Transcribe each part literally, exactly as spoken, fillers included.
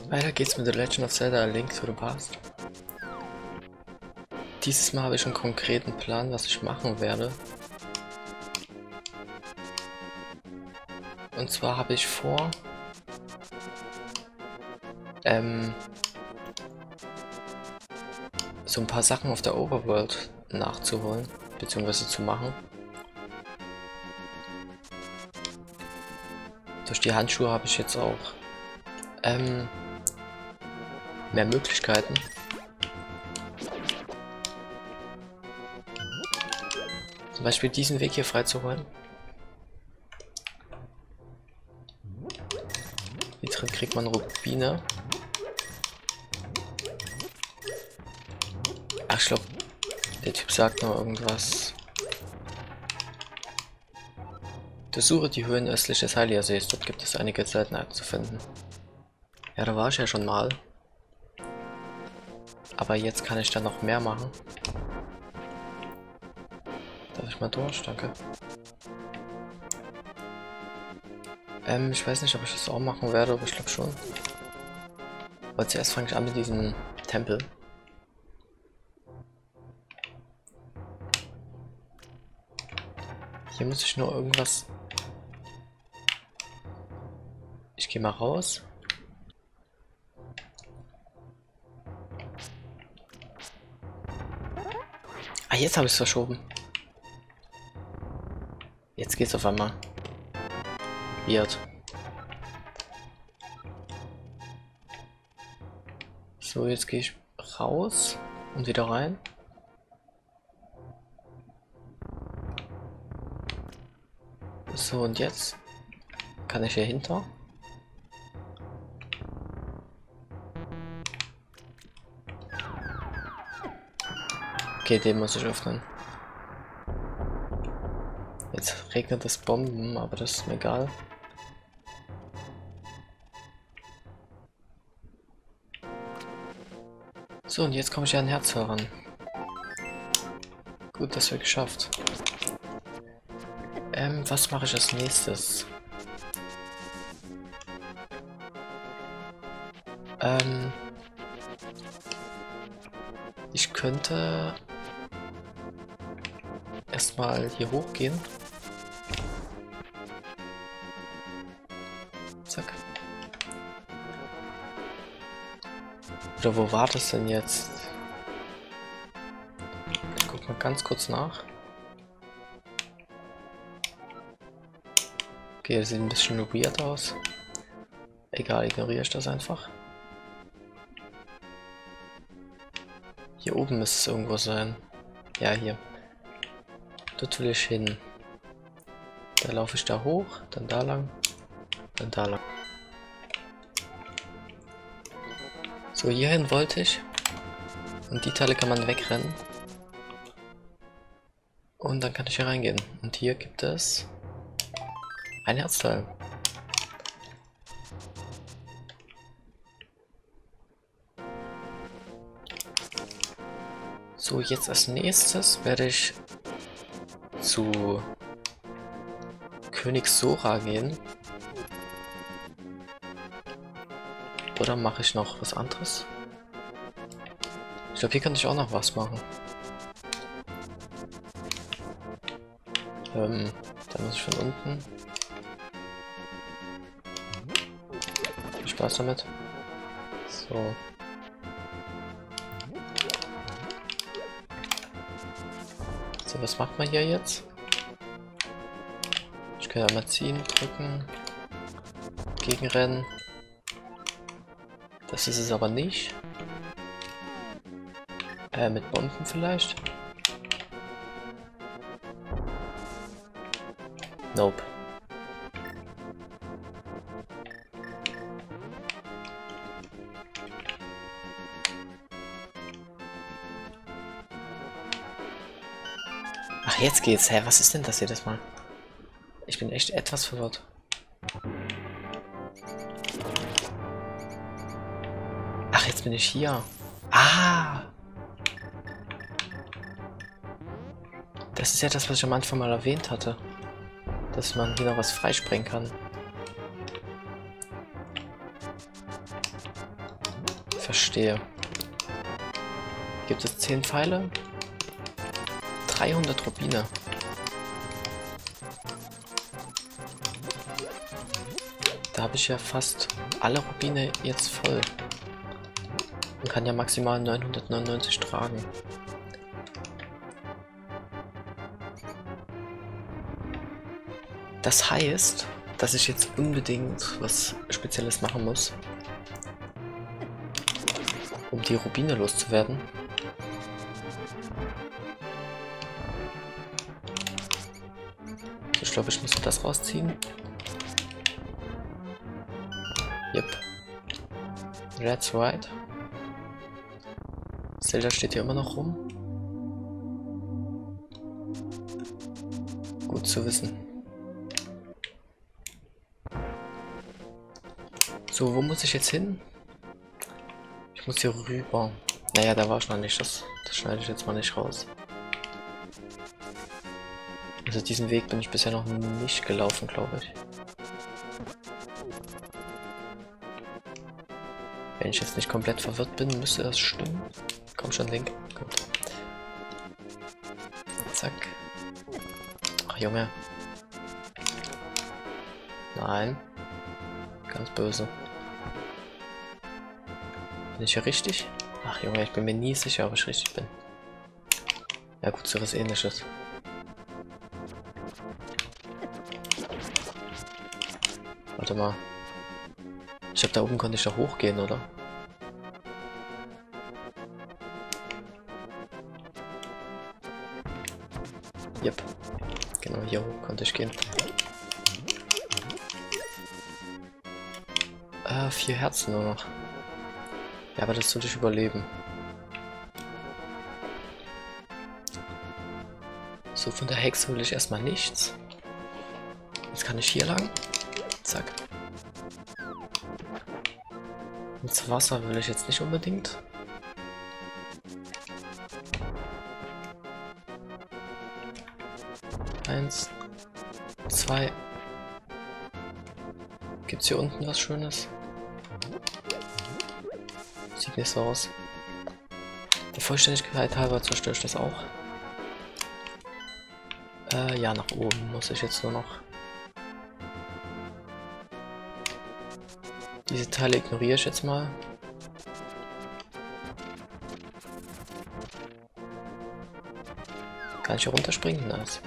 Weiter geht's mit The Legend of Zelda: A Link to the Past. Dieses Mal habe ich einen konkreten Plan, was ich machen werde. Und zwar habe ich vor, ähm, so ein paar Sachen auf der Overworld nachzuholen, beziehungsweise zu machen. Durch die Handschuhe habe ich jetzt auch ähm, mehr Möglichkeiten. Zum Beispiel diesen Weg hier freizuräumen. Hier drin kriegt man Rubine. Ach, ich glaube, der Typ sagt noch irgendwas. Durchsuche die Höhen östlich des Hylia-Sees. Dort gibt es einige Seltenheiten zu finden. Ja, da war ich ja schon mal. Aber jetzt kann ich da noch mehr machen. Darf ich mal durch? Danke. Ähm, ich weiß nicht, ob ich das auch machen werde, aber ich glaube schon. Aber zuerst fange ich an mit diesem Tempel. Hier muss ich nur irgendwas... Ich gehe mal raus. Ah, jetzt habe ich es verschoben. Jetzt geht's auf einmal. Weird. So, jetzt gehe ich raus und wieder rein. So, und jetzt kann ich hier hinter. Okay, den muss ich öffnen. Jetzt regnet es Bomben, aber das ist mir egal. So, und jetzt komme ich ja an Herz heran. Gut, das wird geschafft. Ähm, was mache ich als nächstes? Ähm, ich könnte erstmal hier hochgehen. Zack. Oder wo war das denn jetzt? Ich guck mal ganz kurz nach. Okay, das sieht ein bisschen weird aus. Egal, ignoriere ich das einfach. Hier oben müsste es irgendwo sein. Ja, hier. Dort will ich hin. Da laufe ich da hoch, dann da lang, dann da lang. So, hierhin wollte ich. Und die Teile kann man wegrennen. Und dann kann ich hier reingehen. Und hier gibt es ein Herzteil. So, jetzt als nächstes werde ich zu König Sora gehen. Oder mache ich noch was anderes? Ich glaube, hier kann ich auch noch was machen. Ähm, da muss ich von unten. Viel Spaß damit. So. So, was macht man hier jetzt? Ich kann ja mal ziehen, drücken, gegenrennen. Das ist es aber nicht. Äh, mit Bomben vielleicht? Nope. Ach, jetzt geht's. Hä, was ist denn das jedes Mal? Ich bin echt etwas verwirrt. Ach, jetzt bin ich hier. Ah! Das ist ja das, was ich am Anfang mal erwähnt hatte. Dass man hier noch was freisprengen kann. Verstehe. Gibt es zehn Pfeile? dreihundert Rubine. Da habe ich ja fast alle Rubine jetzt voll. Man kann ja maximal neunhundertneunundneunzig tragen. Das heißt, dass ich jetzt unbedingt was Spezielles machen muss, um die Rubine loszuwerden. Ich glaube, ich muss das rausziehen. Yep. That's right. Zelda steht hier immer noch rum. Gut zu wissen. So, wo muss ich jetzt hin? Ich muss hier rüber. Naja, da war ich noch nicht. Das, das schneide ich jetzt mal nicht raus. Also diesen Weg bin ich bisher noch nicht gelaufen, glaube ich. Wenn ich jetzt nicht komplett verwirrt bin, müsste das stimmen. Komm schon, Link. Gut. Zack. Ach, Junge. Nein. Ganz böse. Bin ich hier richtig? Ach, Junge, ich bin mir nie sicher, ob ich richtig bin. Ja gut, so was Ähnliches. Warte mal. Ich glaube, da oben konnte ich doch hochgehen, oder? Yep. Genau, hier hoch konnte ich gehen. Äh, vier Herzen nur noch. Ja, aber das sollte ich überleben. So, von der Hexe will ich erstmal nichts. Jetzt kann ich hier lang. Zack. Ins Wasser will ich jetzt nicht unbedingt. Eins, zwei. Gibt's hier unten was Schönes? Sieht nicht so aus. Der Vollständigkeit halber zerstöre ich das auch. Äh, ja, nach oben muss ich jetzt nur noch. Diese Teile ignoriere ich jetzt mal. Kann ich hier runterspringen? Nice.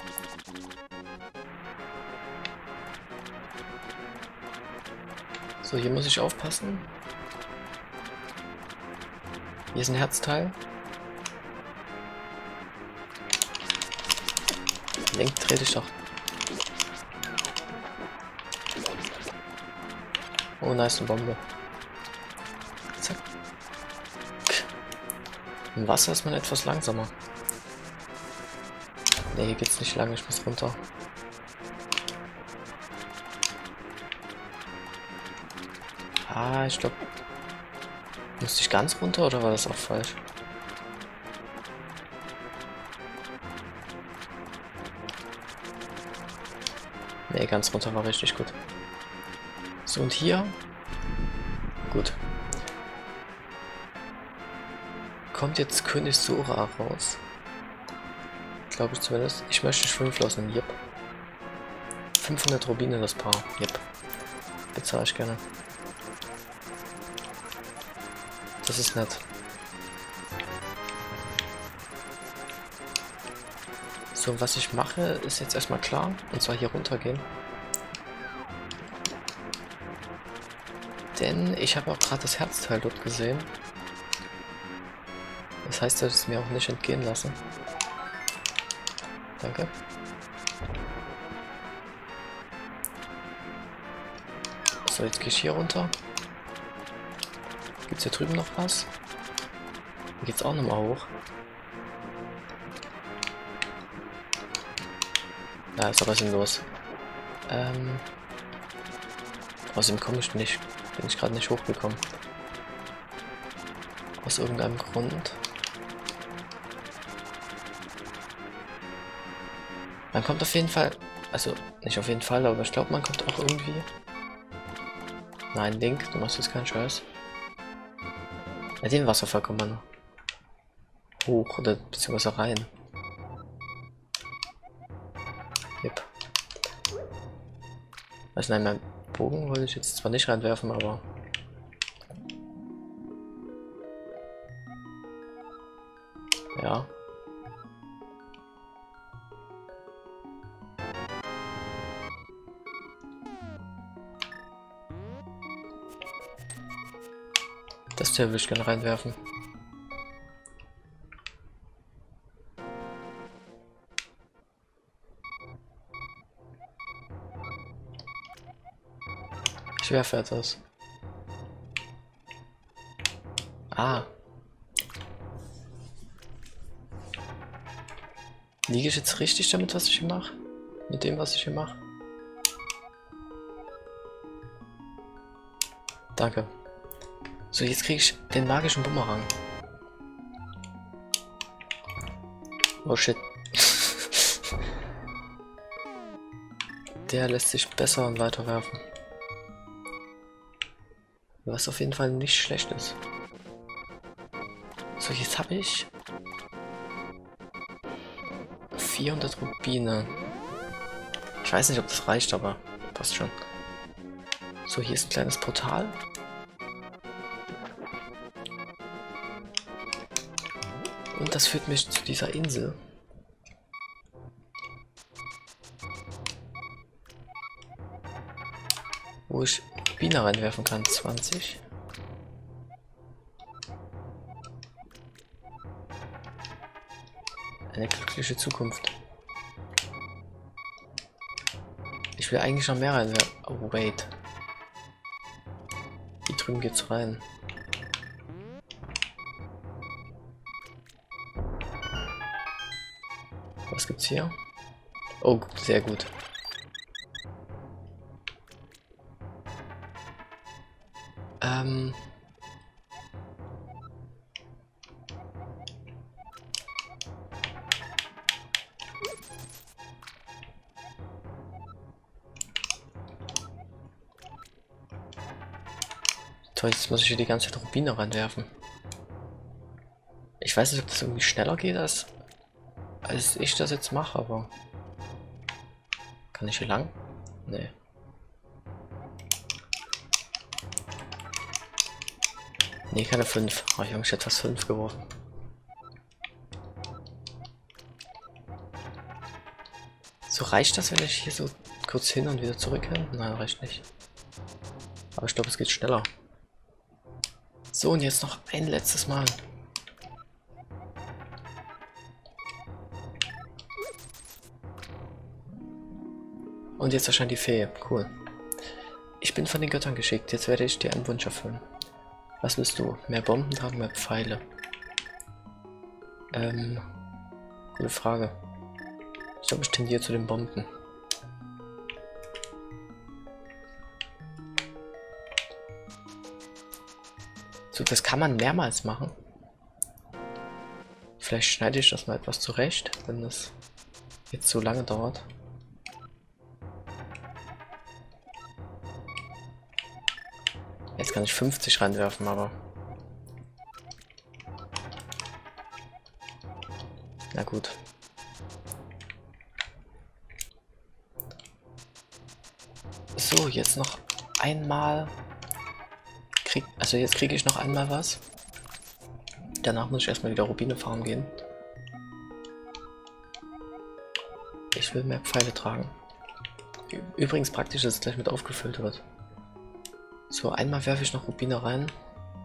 So, hier muss ich aufpassen. Hier ist ein Herzteil. Link, dreh dich doch. Oh, nice, eine Bombe. Zack. Im Wasser ist man etwas langsamer. Ne, hier geht's nicht lang, ich muss runter. Ah, ich glaube... Musste ich ganz runter oder war das auch falsch? Ne, ganz runter war richtig gut. So, und hier? Gut. Kommt jetzt König Sora raus? Glaube ich zumindest. Ich möchte fünf lassen. Yep. fünfhundert Rubine das Paar. Yep. Bezahle ich gerne. Das ist nett. So, was ich mache, ist jetzt erstmal klar. Und zwar hier runtergehen. Denn ich habe auch gerade das Herzteil dort gesehen. Das heißt, dass ich es mir auch nicht entgehen lassen. Danke. So, jetzt gehe ich hier runter. Gibt es hier drüben noch was? Hier geht's auch nochmal hoch. Da ist aber sinnlos. Ähm. Außerdem komme ich nicht. Bin ich gerade nicht hochgekommen. Aus irgendeinem Grund. Man kommt auf jeden Fall. Also, nicht auf jeden Fall, aber ich glaube, man kommt auch irgendwie. Nein, Link, du machst jetzt keinen Scheiß. Bei dem Wasserfall kommt man hoch oder beziehungsweise rein. Yep. Also nein, mein Bogen wollte ich jetzt zwar nicht reinwerfen, aber ja. Das Tier will ich gerne reinwerfen. Ich werfe etwas. Ah. Liege ich jetzt richtig damit, was ich hier mache? Mit dem, was ich hier mache? Danke. So, jetzt kriege ich den magischen Bumerang. Oh shit. Der lässt sich besser und weiter werfen. Was auf jeden Fall nicht schlecht ist. So, jetzt habe ich vierhundert Rubine. Ich weiß nicht, ob das reicht, aber passt schon. So, hier ist ein kleines Portal. Und das führt mich zu dieser Insel. Wo ich Biene reinwerfen kann. zwanzig. Eine glückliche Zukunft. Ich will eigentlich noch mehr reinwerfen. Oh, wait. Hier drüben geht's rein. Was gibt's hier? Oh, sehr gut. Ähm. Toll, jetzt muss ich hier die ganze Zeit Rubine reinwerfen. Ich weiß nicht, ob das irgendwie schneller geht, als, als ich das jetzt mache, aber... Kann ich hier lang? Nee. Nee, keine fünf. Oh, Junge, ich hätte fast fünf geworfen. So, reicht das, wenn ich hier so kurz hin und wieder zurück kann? Nein, reicht nicht. Aber ich glaube, es geht schneller. So, und jetzt noch ein letztes Mal. Und jetzt erscheint die Fee. Cool. Ich bin von den Göttern geschickt. Jetzt werde ich dir einen Wunsch erfüllen. Was willst du? Mehr Bomben tragen, mehr Pfeile? Ähm, gute Frage. Ich glaube, ich tendiere zu den Bomben. So, das kann man mehrmals machen. Vielleicht schneide ich das mal etwas zurecht, wenn das jetzt so lange dauert. Jetzt kann ich fünfzig reinwerfen, aber... Na gut. So, jetzt noch einmal... Krieg... Also jetzt kriege ich noch einmal was. Danach muss ich erstmal wieder Rubine farmen gehen. Ich will mehr Pfeile tragen. Übrigens praktisch, dass es gleich mit aufgefüllt wird. So, einmal werfe ich noch Rubine rein.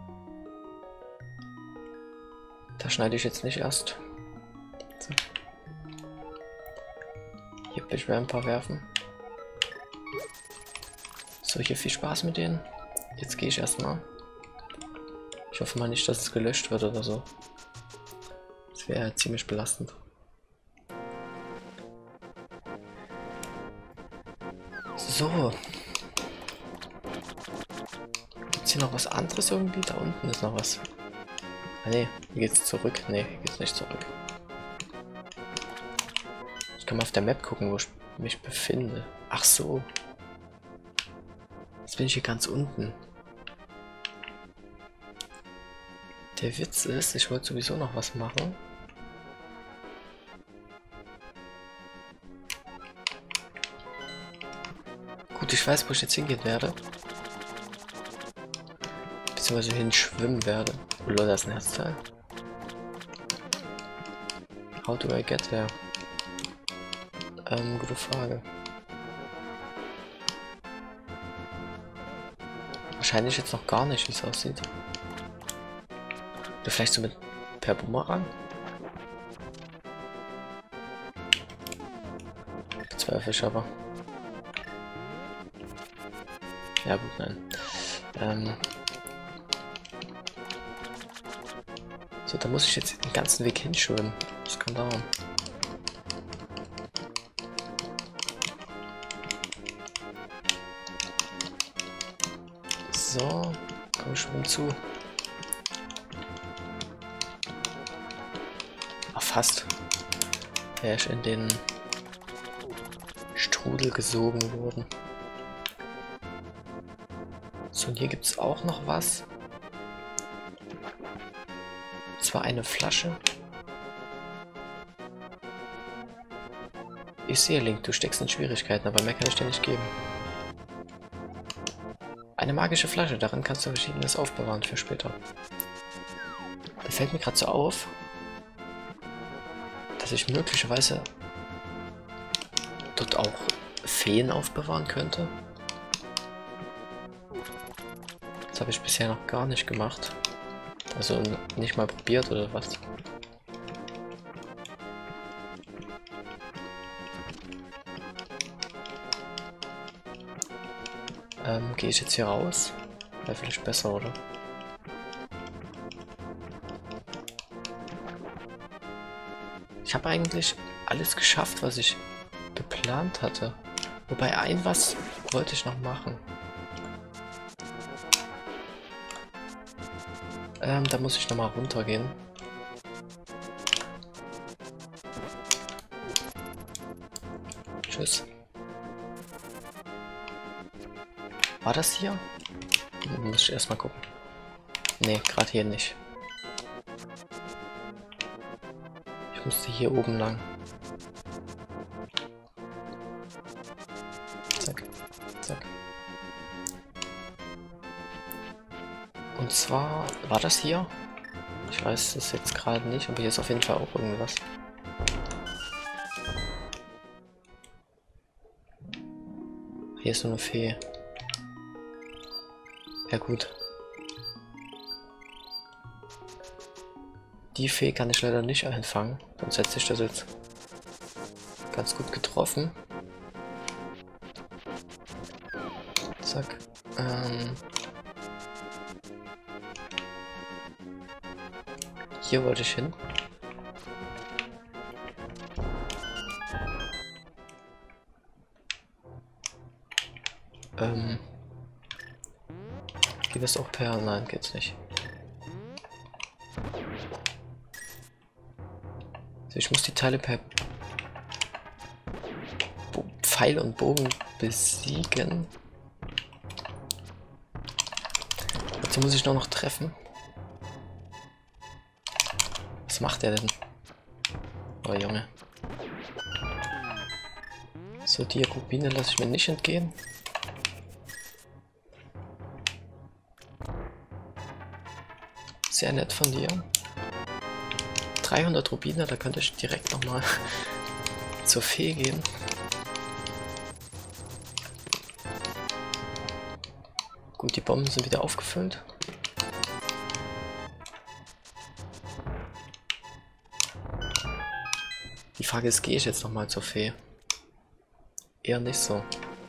Da schneide ich jetzt nicht erst. So. Hier will ich mir ein paar werfen. So, hier viel Spaß mit denen. Jetzt gehe ich erstmal. Ich hoffe mal nicht, dass es gelöscht wird oder so. Das wäre ziemlich belastend. So. Gibt's hier noch was anderes irgendwie? Da unten ist noch was. Ah ne, hier geht's zurück. Ne, hier geht's nicht zurück. Ich kann mal auf der Map gucken, wo ich mich befinde. Ach so. Jetzt bin ich hier ganz unten. Der Witz ist, ich wollte sowieso noch was machen. Gut, ich weiß, wo ich jetzt hingehen werde. Beziehungsweise hinschwimmen werde. Oh Leute, das ist ein Herzteil. How do I get there? Ähm, gute Frage. Wahrscheinlich jetzt noch gar nicht, wie es aussieht. Oder vielleicht so mit per Bumerang? Bezweifle ich aber. Ja gut, nein. Ähm so, da muss ich jetzt den ganzen Weg hinschwimmen. Das kann dauern. So, komm, schwimm zu. Ach, fast. Wäre ich in den Strudel gesogen worden. So, und hier gibt es auch noch was. Und zwar eine Flasche. Ich sehe, Link, du steckst in Schwierigkeiten, aber mehr kann ich dir nicht geben. Eine magische Flasche, darin kannst du Verschiedenes aufbewahren für später. Da fällt mir gerade so auf, dass ich möglicherweise dort auch Feen aufbewahren könnte. Das habe ich bisher noch gar nicht gemacht. Also nicht mal probiert oder was. Ähm, gehe ich jetzt hier raus? Wäre vielleicht besser, oder? Ich habe eigentlich alles geschafft, was ich geplant hatte. Wobei ein was wollte ich noch machen. Ähm, da muss ich nochmal runtergehen. Tschüss. War das hier? Muss ich erstmal gucken. Ne, gerade hier nicht. Ich musste hier oben lang. Zack, zack. Und zwar, war das hier? Ich weiß es jetzt gerade nicht, aber hier ist auf jeden Fall auch irgendwas. Hier ist so eine Fee. Ja gut. Die Fee kann ich leider nicht einfangen, sonst hätte ich das jetzt ganz gut getroffen. Zack. Ähm Hier wollte ich hin. Ähm Geht das auch per... Nein, geht's nicht. Also ich muss die Teile per Bo Pfeil und Bogen besiegen. Dazu muss ich nur noch treffen. Was macht er denn? Oh Junge. So, die Rubine lasse ich mir nicht entgehen. Sehr nett von dir. dreihundert Rubine, da könnte ich direkt nochmal zur Fee gehen. Gut, die Bomben sind wieder aufgefüllt. Die Frage ist, gehe ich jetzt nochmal zur Fee? Eher nicht so.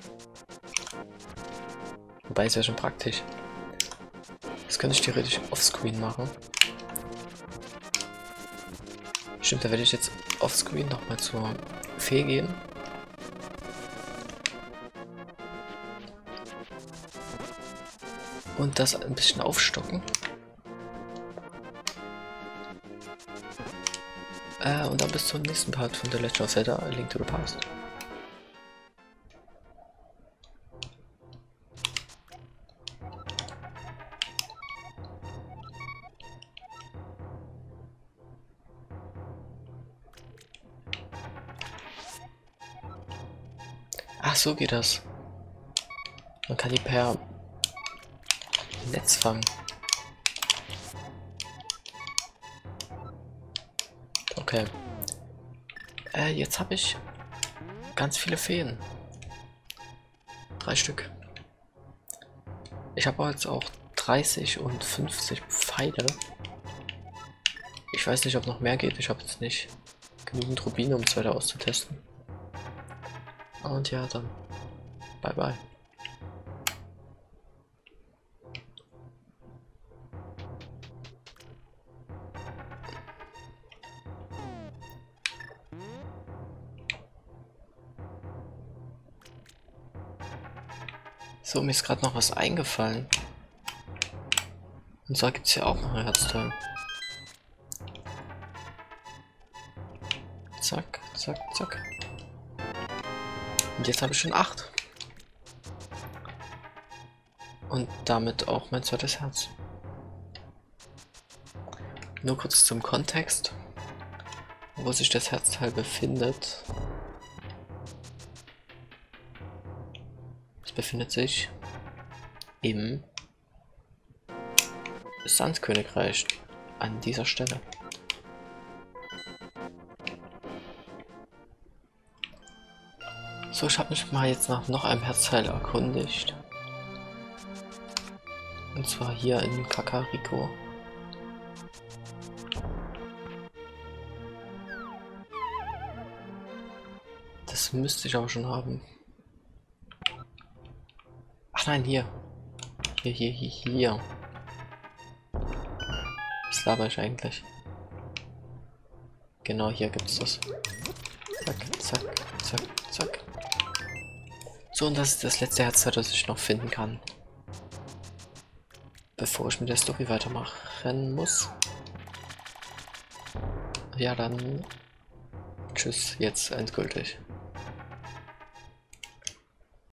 Wobei, ist ja schon praktisch. Das könnte ich theoretisch offscreen machen. Stimmt, da werde ich jetzt offscreen nochmal zur Fee gehen. Und das ein bisschen aufstocken. Äh, und dann bis zum nächsten Part von The Legend of Zelda: A Link to the Past. Ach, so geht das. Man kann die per Netz fangen. Okay. Äh, jetzt habe ich ganz viele Feen. Drei Stück. Ich habe jetzt auch dreißig und fünfzig Pfeile. Ich weiß nicht, ob noch mehr geht. Ich habe jetzt nicht genügend Rubine, um es weiter auszutesten. Und ja, dann bye bye. So, mir ist gerade noch was eingefallen. Und zwar gibt es hier auch noch ein Herzteil. Zack, zack, zack. Und jetzt habe ich schon acht. Und damit auch mein zweites Herz. Nur kurz zum Kontext, wo sich das Herzteil befindet. Es befindet sich im Sandkönigreich an dieser Stelle. So, ich habe mich mal jetzt nach noch einem Herzteil erkundigt. Und zwar hier in Kakariko. Das müsste ich aber schon haben. Ach nein, hier. Hier, hier, hier, hier. Was laber ich eigentlich? Genau, hier gibt's das. Zack, zack, zack, zack. So, und das ist das letzte Herzteil, das ich noch finden kann. Bevor ich mit der Story weitermachen muss. Ja, dann tschüss, jetzt endgültig.